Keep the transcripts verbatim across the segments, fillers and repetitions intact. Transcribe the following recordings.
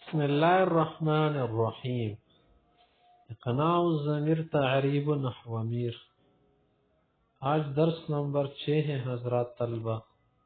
بسم الله الرحمن الرحيم. اقناع الضمیر تعریب و نحو میر. آج درس نمبر چھ ہے حضرات طلبہ.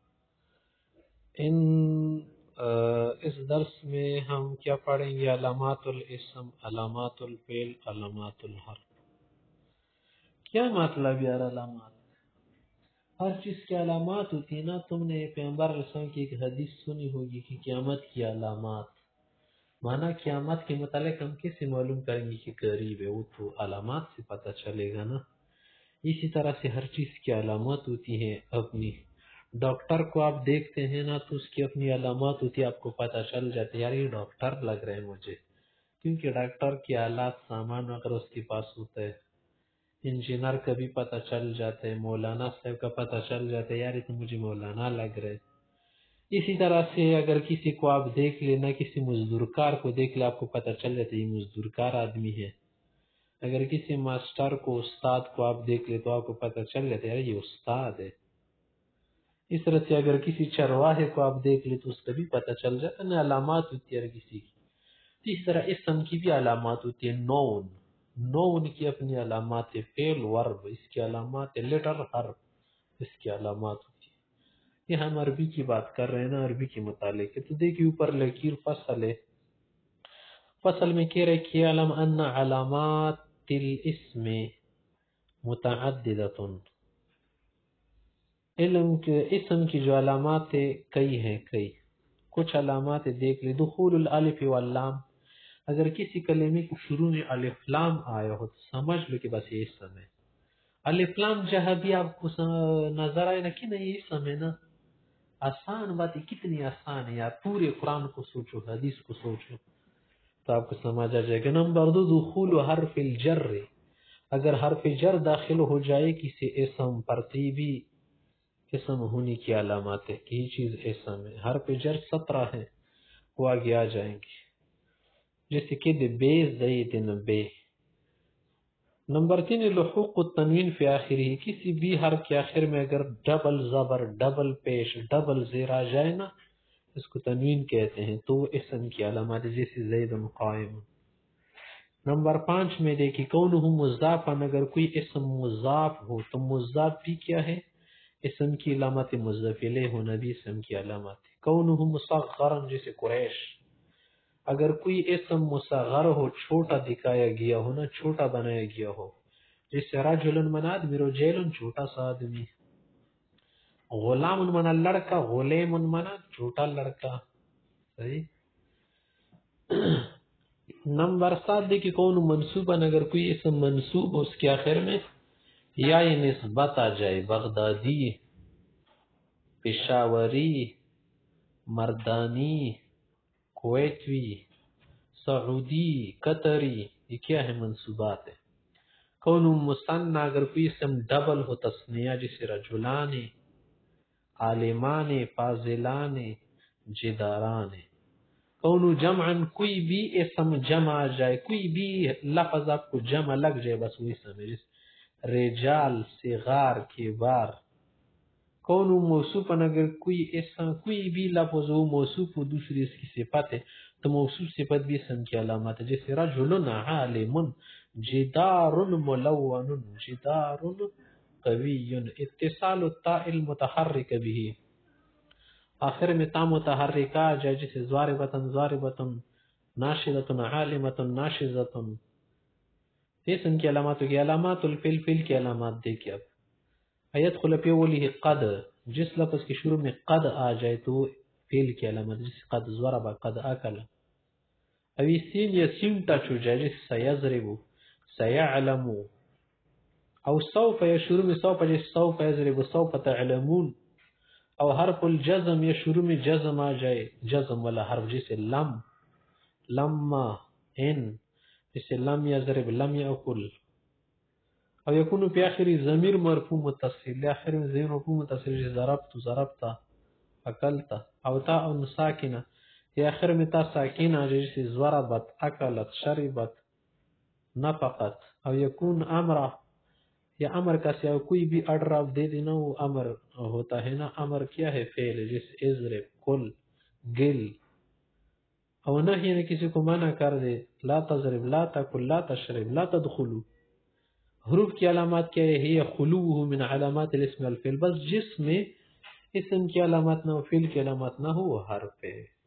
ان اس درس میں ہم کیا پڑھیں گے؟ علامات الاسم، علامات الفعل، علامات الحرف. کیا مطلب یار علامات؟ ہر چیز کی علامات ہوتی ہے نا. تم نے پیغمبر علیہ السلام کی ایک حدیث سنی ہوگی کہ قیامت کی علامات، مانا قیامت کے متعلق ہم کیسے معلوم کریں گے کہ قریب ہے؟ وہ تو علامات سے پتہ چلے گا نا. اسی طرح سے ہر چیز کی علامات ہوتی ہیں اپنی. ڈاکٹر کو آپ دیکھتے ہیں نا تو اس کی اپنی علامات ہوتی ہے، آپ کو پتہ چل جاتا ہے یار یہ ڈاکٹر لگ رہے ہیں مجھے، کیونکہ ڈاکٹر کے آلات سامان اگر اس کے پاس ہوتا ہے. انجینئر کا بھی پتہ چل جاتا ہے، مولانا صاحب کا پتہ چل جاتا ہے یار یہ تو مجھے مولانا لگ رہے. اسی طرح سے اگر کسی کو آپ دیکھ لینا، کسی مزدور کار کو دیکھ لے، آپ کو پتہ چل جاتا ہے یہ مزدور کار آدمی ہے. اگر کسی ماسٹر کو، استاد کو آپ دیکھ لے تو آپ کو پتہ چل جاتا ہے یار یہ استاد ہے. اس طرح سے اگر کسی چرواہے کو آپ دیکھ لے تو اس کا بھی پتہ چل جاتا ہے نا. علامات ہوتی ہے ہر کسی کی. اس طرح اسم کی بھی علامات ہوتی ہے. نون، نون کی اپنی علامات ہے. فعل، ورب اس کی علامات ہے. لیٹر، حرف اس کی علامات ہوتی ہے. یہ ہم عربی کی بات کر رہے ہیں نا، عربی کے متعلق ہے. تو دیکھیے اوپر لکیر فصل ہے. فصل میں کہہ رہے کہ علم ان علامات الاسم متعددۃ. علم کے اسم کی جو علامات ہے کئی ہیں، کئی کچھ علامات دیکھ لیں. دخول الالف واللام، اگر کسی کلمے کے شروع میں الف لام آیا ہو تو سمجھ لو کہ بس یہ اسم ہے. الف لام جہاں بھی آپ کو نظر آئے نا کہ نہیں یہ اسم ہے نا، آسان بات ہے. کتنی آسان ہے یار. پورے قرآن کو سوچو، حدیث کو سوچو تو آپ کو سمجھ آ جائے گا. نمبر دو، دخول حرف الجر، اگر حرف جر داخل ہو جائے کسی اسم پر ترتیبی اسم ہونے کی علامات ہے کہ یہ چیز اسم ہے. حرف جر سترہ ہے، وہ آگے آ جائیں گے. جیسے کہ دے بے زیدن بے. نمبر تین، لحوق التنوین فی آخری، کسی بھی حرف کے آخر میں اگر ڈبل زبر، ڈبل پیش، ڈبل زیر آ جائے نا، اس کو تنوین کہتے ہیں. تو وہ اسم کی علامات ہے، جیسے زید قائم. نمبر پانچ میں دیکھی کونہ مضافن، اگر کوئی اسم مضاف ہو تو مضاف بھی کیا ہے؟ اسم کی علامت. مضاف الیہ ہونا بھی اسم کی علامت ہے. کونہ مصغرا، جیسے قریش. اگر کوئی اسم مصغر ہو، چھوٹا دکھایا گیا ہو نا، چھوٹا بنایا گیا ہو، جیسے رجل من آدمی، رجل چھوٹا سا آدمی. غلام من لڑکا، غلام من چھوٹا لڑکا. صحیح. نمبر سات دیکھیں کون منصوباً، اگر کوئی اسم منصوب ہو اس کے آخر میں یا یہ نسبت آ جائے. بغدادی، پشاوری، مردانی، کویتوی، سعودی، قطری، یہ کیا ہے؟ منصوبات ہے. کون مثنى، اگر کوئی اسم ڈبل ہو تثنیہ، جیسے رجلان، عالمان، فاضلان، جداران. کون جمعن، کوئی بھی اسم جمع آ جائے، کوئی بھی لفظ آپ کو جمع لگ جائے بس وہ اسم ہے، جیسے رجال، صغار، کبار. کون موصوفن، اگر کوئی اسم، کوئی بھی لفظ ہو موصوف ہو دوسری اس کی صفت ہے تو موصوف صفت بھی اسم کی علامت ہے. جیسے رجل عالم، جدار ملون، جدار قوی. اتصال التاء المتحرک به، آخر میں تا متحرک آ جائے، جیسے ضاربتن، ضاربتن، ناشدتن، عالمتن، ناشزتن. اسم کی علامات کی علامات الفعل، فعل کی علامات دیکھیں. اب ایدخل فی اوله قد، جس لفظ کے شروع میں قد آ جائے تو فعل کی علامت، جیسے قد ضرب، قد اکل. ابھی سین یا سین ٹچ ہو جائے، جیسے سیضرب، سیعلم. او سوف یا شروع میں سوف، جیسے سوف یضرب، سوف تعلمون. او حرف الجزم یا شروع میں جزم آ جائے، جزم والا حرف، جیسے لم، لما، ان، جیسے لم یضرب، لم یاکل. او یکون فی آخری ضمیر مرفوع متصل، آخر میں ضمیر مرفوع متصل، جیسے ضربت، ضربت، اکلت. او تا ان ساکنہ، یا آخر میں تا ساکنہ، جیسے ضربت، اکلت، شربت، نفقت. او یکون امرہ، یا امر کا سیا کوئی بھی اڈراف دے دینا وہ امر ہوتا ہے نا. امر کیا ہے؟ فعل، جیسے اضرب، کل، گل. اور نہی نے کسی کو منع کر دے، لا تضرب، لا تاکل، لا تشرب، لا تدخلو. حروف کی علامات کیا ہے؟ ہی خلوہ من علامات الاسم والفعل، بس جس میں اسم کی علامات نہ ہو، فعل کی علامات نہ ہو، وہ حرف ہے.